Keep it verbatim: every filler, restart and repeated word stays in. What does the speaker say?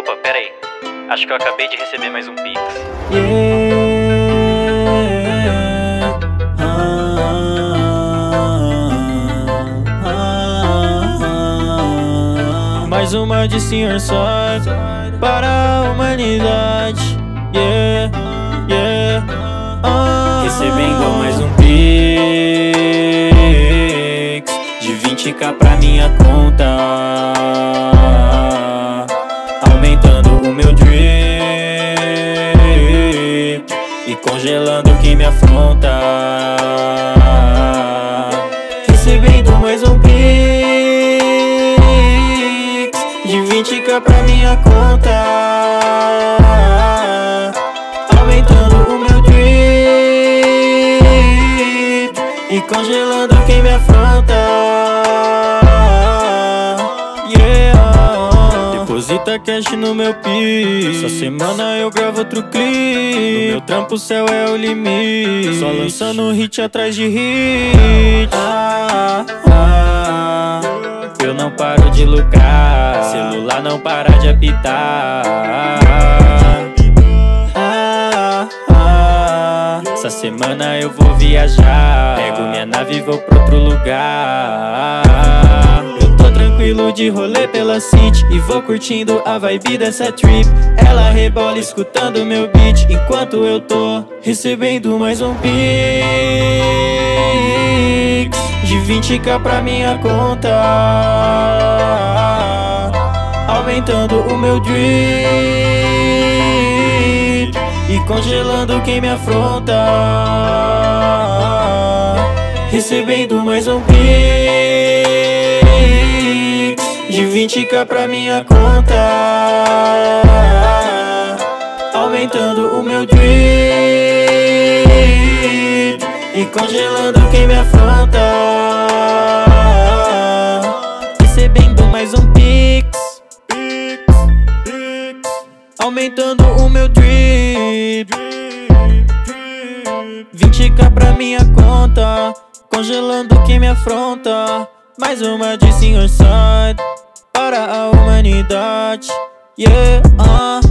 Opa, pera aí. Acho que eu acabei de receber mais um Pix. Yeah. Ah, ah, ah, ah. Mais uma de senhor Side para a humanidade. Yeah, yeah. Ah, recebendo mais um Pix de vinte k pra minha conta, aumentando o meu drip e congelando quem me afronta. Recebendo mais um Pix de vinte k pra minha conta, aumentando o meu drip e congelando quem me afronta. Deposita cash no meu Pix, essa semana eu gravo outro clipe. No meu trampo o céu é o limite, só lançando hit atrás de hit. Ah, ah, eu não paro de lucrar, celular não para de apitar. Ah, ah, essa semana eu vou viajar, pego minha nave e vou pra outro lugar. Tranquilo de rolê pela city e vou curtindo a vibe dessa trip. Ela rebola escutando meu beat enquanto eu tô recebendo mais um Pix de vinte k pra minha conta, aumentando o meu drip e congelando quem me afronta. Recebendo mais um Pix de vinte k pra minha conta, aumentando o meu drip e congelando quem me afronta. Recebendo mais um Pix, aumentando o meu drip. vinte k pra minha conta, congelando quem me afronta. Mais uma de senhor Side para a humanidade. Yeah, uh.